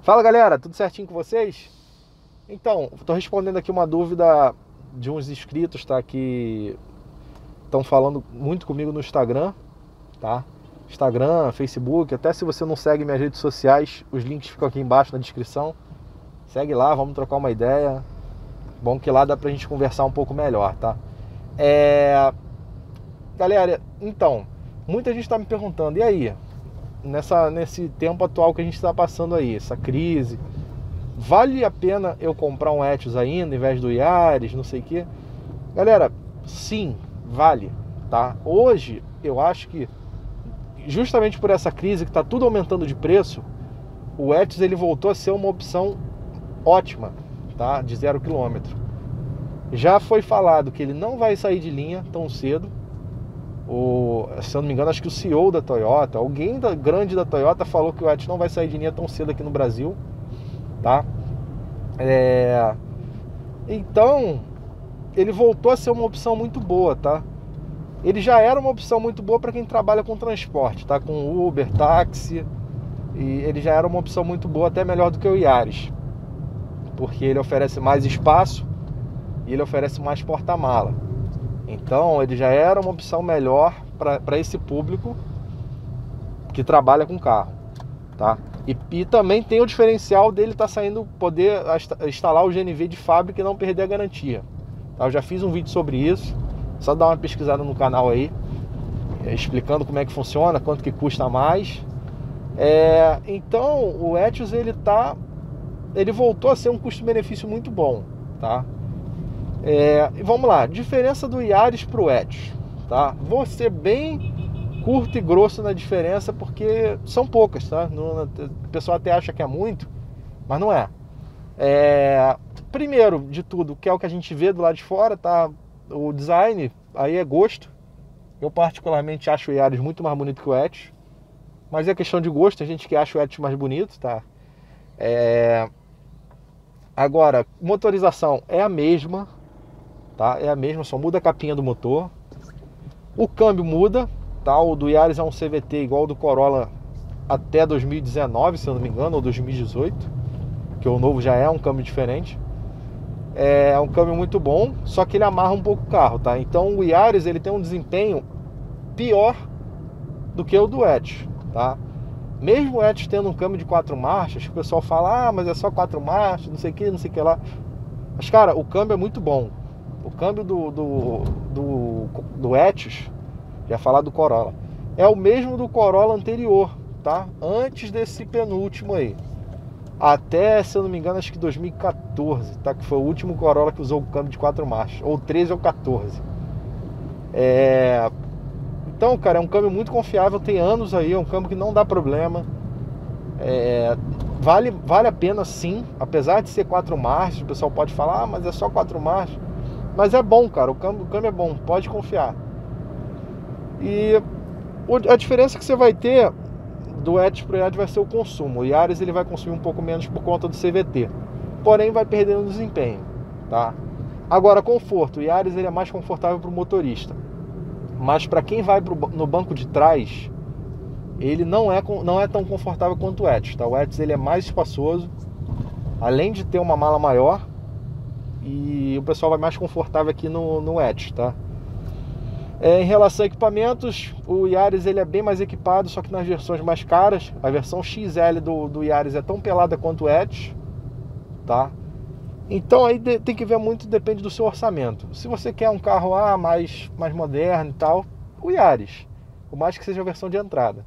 Fala galera, tudo certinho com vocês? Então, estou respondendo aqui uma dúvida de uns inscritos, tá? Que estão falando muito comigo no Instagram, tá? Instagram, Facebook, até se você não segue minhas redes sociais, os links ficam aqui embaixo na descrição. Segue lá, vamos trocar uma ideia. Bom que lá dá pra gente conversar um pouco melhor, tá? Galera, então, muita gente está me perguntando, e aí? Nesse tempo atual que a gente está passando aí, essa crise, vale a pena eu comprar um Etios ainda, em vez do Yaris, não sei o que? Galera, sim, vale, tá? Hoje, eu acho que, justamente por essa crise que está tudo aumentando de preço, o Etios ele voltou a ser uma opção ótima, tá? De 0 km. Já foi falado que ele não vai sair de linha tão cedo. Se eu não me engano, acho que o CEO da Toyota, alguém grande da Toyota, falou que o Etios não vai sair de linha tão cedo aqui no Brasil, tá? Então, ele voltou a ser uma opção muito boa, tá? Ele já era uma opção muito boa para quem trabalha com transporte, tá? Com Uber, táxi, e ele já era uma opção muito boa, até melhor do que o Yaris, porque ele oferece mais espaço e ele oferece mais porta-mala. Então ele já era uma opção melhor para esse público que trabalha com carro, tá? E também tem o diferencial dele estar saindo, poder instalar o GNV de fábrica e não perder a garantia, tá? Eu já fiz um vídeo sobre isso, só dá uma pesquisada no canal aí, explicando como é que funciona, quanto que custa mais. Então o Etios ele voltou a ser um custo-benefício muito bom, tá? Vamos lá, diferença do Yaris para o Etios, tá? Vou ser bem curto e grosso na diferença, porque são poucas, tá? O pessoal até acha que é muito, mas não é. Primeiro de tudo, que é o que a gente vê do lado de fora, tá? O design, aí é gosto. Eu particularmente acho o Yaris muito mais bonito que o Etios, mas é questão de gosto, tem gente que acha o Etios mais bonito, tá? Agora, motorização é a mesma, tá? É a mesma, só muda a capinha do motor. O câmbio muda, tá? O do Yaris é um CVT igual ao do Corolla até 2019, se eu não me engano, ou 2018, que o novo já é um câmbio diferente. É um câmbio muito bom, só que ele amarra um pouco o carro, tá? Então o Yaris ele tem um desempenho pior do que o do Etios, tá? Mesmo o Etios tendo um câmbio de 4 marchas, o pessoal fala, mas é só 4 marchas, não sei o que, não sei o que lá. Mas cara, o câmbio é muito bom. O câmbio do Etios, já falar do Corolla, é o mesmo do Corolla anterior, tá? Antes desse penúltimo aí. Até, se eu não me engano, acho que 2014, tá? Que foi o último Corolla que usou o câmbio de 4 marchas. Ou 13 ou 14. Então, cara, é um câmbio muito confiável, tem anos aí, é um câmbio que não dá problema. Vale a pena sim, apesar de ser 4 marchas, o pessoal pode falar, mas é só 4 marchas. Mas é bom, cara, o câmbio é bom, pode confiar. E a diferença que você vai ter do Etios pro Yaris vai ser o consumo. O Yaris ele vai consumir um pouco menos por conta do CVT, porém vai perder no desempenho, tá? Agora, conforto, o Yaris ele é mais confortável para o motorista, mas para quem vai no banco de trás, ele não é tão confortável quanto o Etios, tá? O Etios ele é mais espaçoso, além de ter uma mala maior, e o pessoal vai mais confortável aqui no Etios, tá? Em relação a equipamentos, o Yaris ele é bem mais equipado, só que nas versões mais caras. A versão XL do Yaris é tão pelada quanto o Etios, tá? Então aí tem que ver muito, depende do seu orçamento. Se você quer um carro mais moderno e tal, o Yaris, por mais que seja a versão de entrada.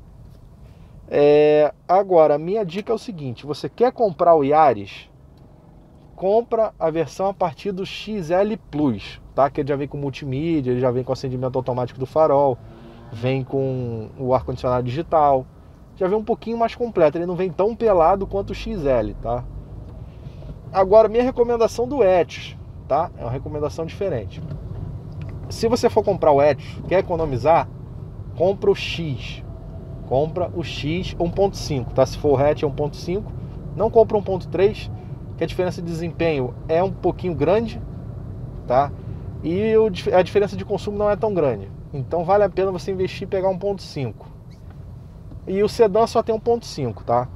Agora, a minha dica é o seguinte: você quer comprar o Yaris, compra a versão a partir do XL Plus, tá? Que ele já vem com multimídia, ele já vem com acendimento automático do farol, vem com o ar-condicionado digital, já vem um pouquinho mais completo, ele não vem tão pelado quanto o XL, tá? Agora, minha recomendação do Etios, tá? É uma recomendação diferente. Se você for comprar o Etios, quer economizar, compra o X. Compra o X 1.5, tá? Se for o hatch é 1.5, não compra 1.3, que a diferença de desempenho é um pouquinho grande, tá? E a diferença de consumo não é tão grande. Então vale a pena você investir e pegar 1.5. E o sedã só tem 1.5, tá?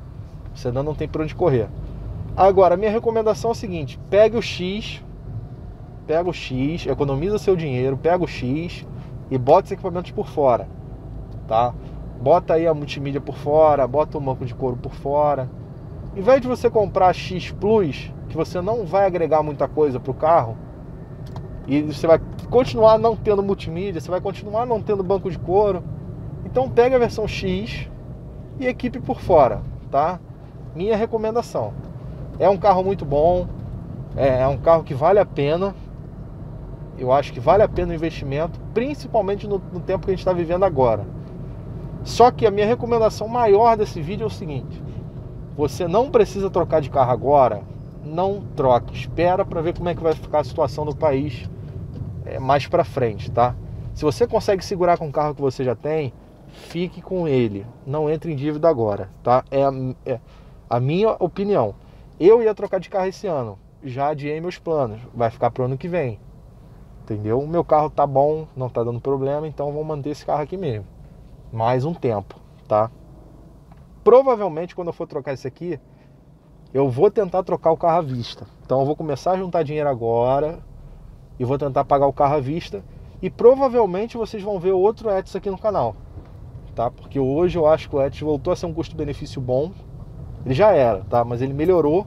Você ainda não tem por onde correr. Agora, a minha recomendação é o seguinte: pega o X, economiza seu dinheiro, pega o X e bota os equipamentos por fora, tá? Bota aí a multimídia por fora, bota o banco de couro por fora. Em vez de você comprar X Plus, que você não vai agregar muita coisa pro carro, e você vai continuar não tendo multimídia, você vai continuar não tendo banco de couro, então pega a versão X e equipe por fora, tá? Minha recomendação. É um carro muito bom, é um carro que vale a pena. Eu acho que vale a pena o investimento, principalmente no tempo que a gente está vivendo agora. Só que a minha recomendação maior desse vídeo é o seguinte: você não precisa trocar de carro agora, não troque, espera para ver como é que vai ficar a situação do país mais para frente, tá? Se você consegue segurar com o carro que você já tem, fique com ele, não entre em dívida agora, tá? É a minha opinião. Eu ia trocar de carro esse ano, já adiei meus planos, vai ficar pro ano que vem, entendeu? O meu carro tá bom, não tá dando problema, então vou manter esse carro aqui mesmo, mais um tempo, tá? Provavelmente quando eu for trocar esse aqui, eu vou tentar trocar o carro à vista. Então eu vou começar a juntar dinheiro agora e vou tentar pagar o carro à vista. E provavelmente vocês vão ver outro Etios aqui no canal, tá? Porque hoje eu acho que o Etios voltou a ser um custo-benefício bom. Ele já era, tá? Mas ele melhorou.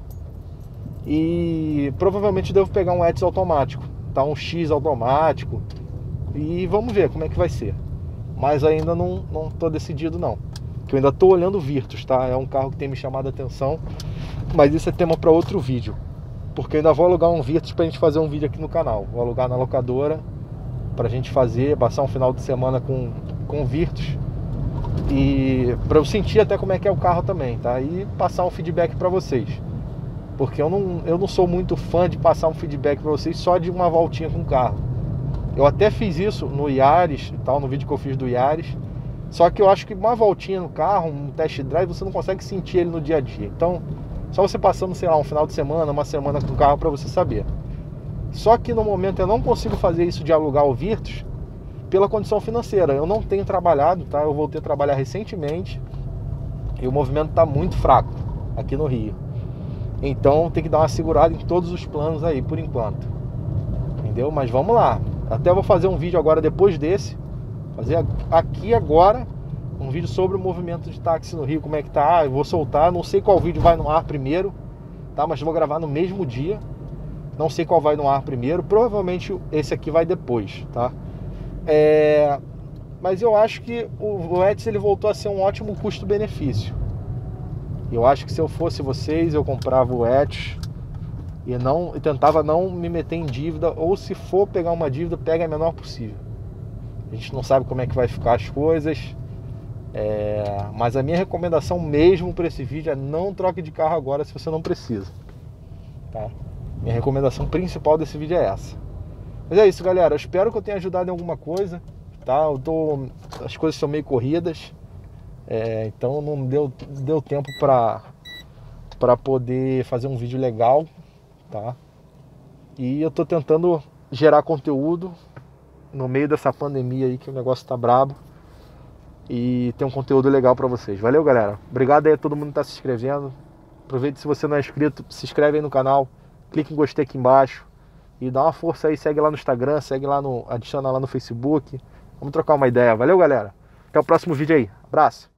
E provavelmente devo pegar um Etios automático, tá? Um X automático. E vamos ver como é que vai ser. Mas ainda não tô decidido não. Que eu ainda tô olhando o Virtus, tá? É um carro que tem me chamado a atenção. Mas isso é tema para outro vídeo. Porque eu ainda vou alugar um Virtus pra gente fazer um vídeo aqui no canal. Vou alugar na locadora pra gente passar um final de semana com o Virtus. E pra eu sentir até como é que é o carro também, tá? E passar um feedback pra vocês. Porque eu não sou muito fã de passar um feedback pra vocês só de uma voltinha com o carro. Eu até fiz isso no Yaris e tal, no vídeo que eu fiz do Yaris. Só que eu acho que uma voltinha no carro, um test drive, você não consegue sentir ele no dia a dia. Então, só você passando, sei lá, um final de semana, uma semana com o carro pra você saber. Só que no momento eu não consigo fazer isso de alugar o Virtus pela condição financeira. Eu não tenho trabalhado, tá? Eu voltei a trabalhar recentemente e o movimento tá muito fraco aqui no Rio. Então tem que dar uma segurada em todos os planos aí, por enquanto. Entendeu? Mas vamos lá. Até vou fazer um vídeo agora depois desse. Fazer aqui agora um vídeo sobre o movimento de táxi no Rio, como é que tá. Eu vou soltar, não sei qual vídeo vai no ar primeiro, tá? Mas vou gravar no mesmo dia. Não sei qual vai no ar primeiro. Provavelmente esse aqui vai depois, tá? Mas eu acho que o Etios ele voltou a ser um ótimo custo-benefício. Eu acho que se eu fosse vocês, eu comprava o Etios e tentava não me meter em dívida, ou se for pegar uma dívida, pega a menor possível. A gente não sabe como é que vai ficar as coisas. Mas a minha recomendação mesmo para esse vídeo é não troque de carro agora se você não precisa, tá? Minha recomendação principal desse vídeo é essa. Mas é isso, galera. Eu espero que eu tenha ajudado em alguma coisa, tá? As coisas estão meio corridas, então não deu tempo para poder fazer um vídeo legal, tá? E eu tô tentando gerar conteúdo no meio dessa pandemia aí, que o negócio tá brabo, e ter um conteúdo legal pra vocês. Valeu, galera. Obrigado aí a todo mundo que tá se inscrevendo. Aproveite, se você não é inscrito, se inscreve aí no canal, clique em gostei aqui embaixo e dá uma força aí, segue lá no Instagram, adiciona lá no Facebook. Vamos trocar uma ideia. Valeu, galera. Até o próximo vídeo aí. Abraço.